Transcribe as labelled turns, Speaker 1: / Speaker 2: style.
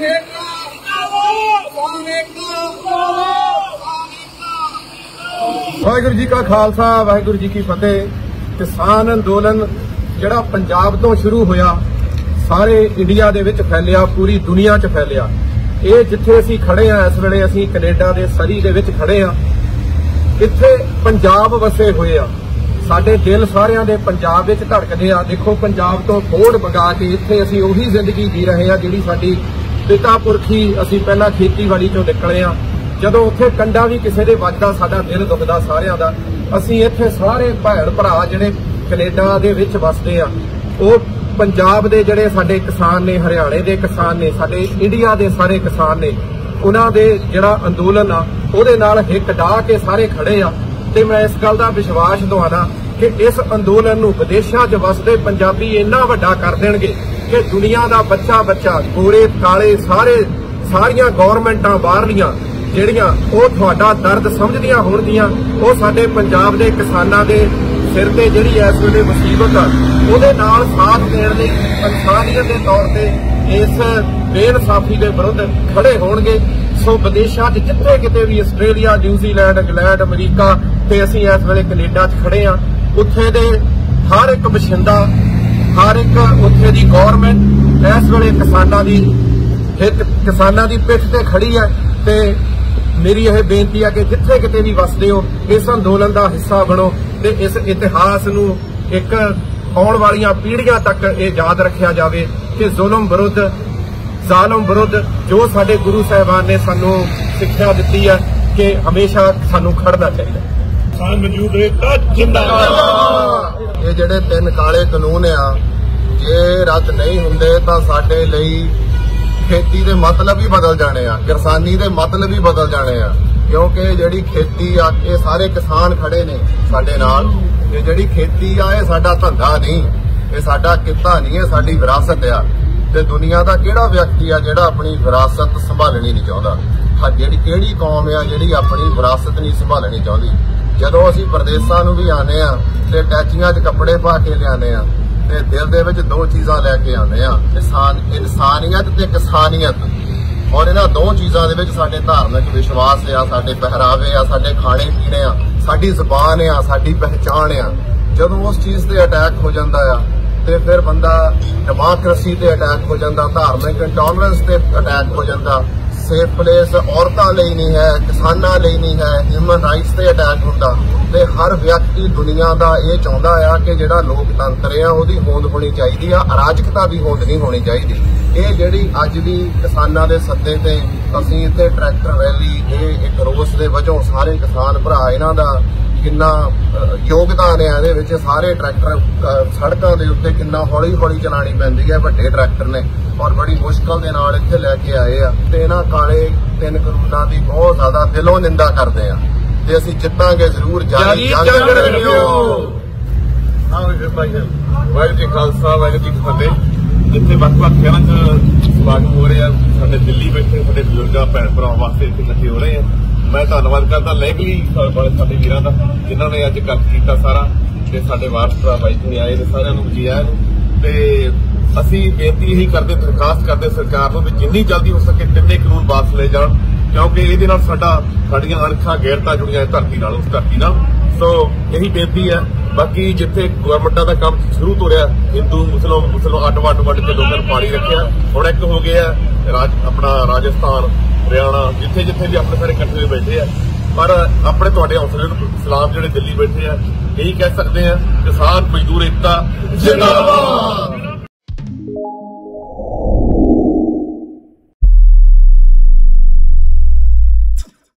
Speaker 1: वाहिगुरू जी का खालसा वाहिगुरू जी की फतेह। किसान अंदोलन जिहड़ा पंजाब तो शुरू होया सारे इंडिया दे विच फैलिया, पूरी दुनिया च फैलिया। ये जिथे असीं खड़े आ इस वेले असीं कनेडा दे सरी दे विच खड़े आ। इत्थे पंजाब वसे हुए आ, साडे दिल सारियां दे पंजाब विच धड़कदे आ। देखो पंजाब तो खोड़ मंगा के इत्थे असीं उही जिंदगी जी रहे आ जिहड़ी साडी पिता पुरखी असीं पहलां खेतीबाड़ी चों निकले आ। जदों उत्थे कंडा भी किसी दे वजदा साडा दिल दुखदा सारियां दा। असीं इत्थे सारे भैण भरा जिहड़े कनेडा दे विच वसदे आ, ओह पंजाब दे जिहड़े साडे किसान ने, हरियाणे दे किसान ने, साडे इंडिया दे सारे किसान ने, उन्हां दे जिहड़ा अंदोलन आ ਉਹਦੇ ਨਾਲ हिक डाह के सारे खड़े आ। ते मैं इस गल दा विश्वास दवाना कि इस अंदोलन नूं विदेशां 'च वसदे पंजाबी इन्ना वड्डा कर देणगे कि दुनिया दा बच्चा बच्चा गोरे काले सारियां गौरमेंटां बाहरलियां ਜਿਹੜੀਆਂ ਉਹ ਤੁਹਾਡਾ ਦਰਦ ਸਮਝਦੀਆਂ ਹੋਣਗੀਆਂ। ਉਹ ਸਾਡੇ ਪੰਜਾਬ ਦੇ ਕਿਸਾਨਾਂ ਦੇ ਸਿਰ ਤੇ ਜਿਹੜੀ ਇਸ ਵੇਲੇ ਮੁਸੀਬਤ ਆ ਉਹਦੇ ਨਾਲ ਸਾਥ ਦੇਣ ਲਈ ਇਨਸਾਨੀਅਤ ਦੇ ਤੌਰ ਤੇ ਇਸ ਬੇਇਨਸਾਫੀ ਦੇ ਵਿਰੁੱਧ ਖੜੇ ਹੋਣਗੇ। ਸੋ ਵਿਦੇਸ਼ਾਂ 'ਚ ਜਿੱਥੇ ਕਿਤੇ ਵੀ ਆਸਟ੍ਰੇਲੀਆ, ਨਿਊਜ਼ੀਲੈਂਡ, ਇੰਗਲੈਂਡ, ਅਮਰੀਕਾ ਤੇ ਅਸੀਂ ਇਸ ਵੇਲੇ ਕੈਨੇਡਾ 'ਚ ਖੜੇ ਆ, ਉੱਥੇ ਦੇ ਹਰ ਇੱਕ ਬਸ਼ਿੰਦਾ, ਹਰ ਇੱਕ ਉੱਥੇ ਦੀ ਗੌਰਮੈਂਟ ਇਸ ਵੇਲੇ ਕਿਸਾਨਾਂ ਦੀ ਪਿੱਠ ਤੇ ਖੜੀ ਹੈ। ਤੇ मेरी यह बेनती है कि जिथे किते भी वसदे हो इस अंदोलन का हिस्सा बनो ते इस इतिहास नूं एक आउण वालियां पीढ़ियां तक ये याद रखिया जाए कि जुल्म विरुद्ध, जालम विरुद्ध जो साडे गुरु साहिबान ने सानू सिक्ख्या दित्ती है कि हमेशा सानू खड़ना चाहिए। ये जिहड़े 3 काले कानून आ जे रद्द नहीं हुंदे तां साडे लई खेती के मतलब ही बदल जाने आ, किसानी के मतलब ही बदल जाने आ। क्योंकि जिहड़ी खेती आ ये सारे किसान खड़े ने साडे नाल। ये जिहड़ी खेती आ ये साडा धंधा नहीं, ये साडा किता नहीं, ये साडी विरासत आ। ते दुनिया का किहड़ा व्यक्ति आ जिहड़ा अपनी विरासत संभालनी नहीं चाहुंदा? जिहड़ी किहड़ी कौम आ जिहड़ी अपनी विरासत नहीं संभालनी चाहुंदी? जदों असीं प्रदेशां नूं भी आने आ ते टैचियां 'च कपड़े पा के लिआने आ ते दिल दे विच 2 चीज़ां लैके आने आ, इंसानियत ते किसानियत। और इन्हां 2 चीज़ां दे विच साडे धार्मिक विश्वास आ, साडे पहरावे आ, साडे खाने पीने आ, साडी ज़बान आ, साडी पहचान आ। जदों उस चीज़ ते अटैक हो जांदा आ ते फिर बंदा डेमोक्रेसी ते अटैक हो जांदा, धार्मिक इंटॉलरेंस ते अटैक हो जांदा। सेफ प्लेस औरतां लई नहीं है, किसानां लई नहीं है, ह्यूमन राइट्स ते अटैक हुंदा। ते हर व्यक्ति दुनिया का यह चाहता है कि जिहड़ा लोकतंत्र है उसकी होंद होनी चाहिए, अराजकता की होंद नहीं होनी चाहिए। ये जिहड़ी अज भी किसानां दे सद्दे ते असीं इत्थे ट्रैक्टर रैली, ये एक रोस दे वजों सारे किसान भरा इन्हां दा किन्ना योगदान है इहदे विच। सारे ट्रैक्टर सड़कों के उत्ते किन्ना हौली हौली चलानी पैंदी है वड्डे ट्रैक्टर ने, और बड़ी मुश्किल दे नाल इत्थे लैके आए आ। ते इन्हां काले 3 कानूनां दी बहुत ज्यादा दिलों निंदा करदे आ ते असीं जितांगे जरूर। जारी वाहिगुरू जी खालसा वाहिगुरू जी की फतेह। जिथे ਵੱਖ-ਵੱਖ शहरों च समागम हो रहे हैं, साडे दिल्ली बैठे साडे बजुर्गां भैण भरावां वास्ते इत्थे इकट्ठे हो रहे हैं। मैं धन्नवाद करदा लैगली वाले साडे वीरां दा जिन्हां ने अज इकट्ठ कीता सारा, ते साडे वारस भरा बाई जी आए ने, सारिआं नूं जी आਇਆਂ ਨੂੰ। ते असीं बेनती यही करते, दरखास्त करते सरकार नूं भी जिन्नी जल्दी हो सके 3 कानून वापस ले जाण, क्योंकि ਇਹਦੇ ਨਾਲ ਸਾਡੀਆਂ ਅਣਖਾਂ ਗੈਰਤਾਂ ਜੁੜੀਆਂ ਧਰਤੀ ਨਾਲ, ਉਸ ਧਰਤੀ ਨਾਲ। सो यही बेनती है। बाकी जिथे गवर्नमेंटा का काम शुरू तो रहा, हिंदू मुसलमान अड के लोगों ने पानी रखा, हुण एक हो गया अपना राजस्थान, हरियाणा, जिथे जिथे भी अपने सारे इकट्ठे बैठे हैं। पर अपने तुहाडे हौसले सलाम जिहड़े दिल्ली बैठे हैं, यही कह सकते हैं किसान मजदूर एकता जिंदाबाद।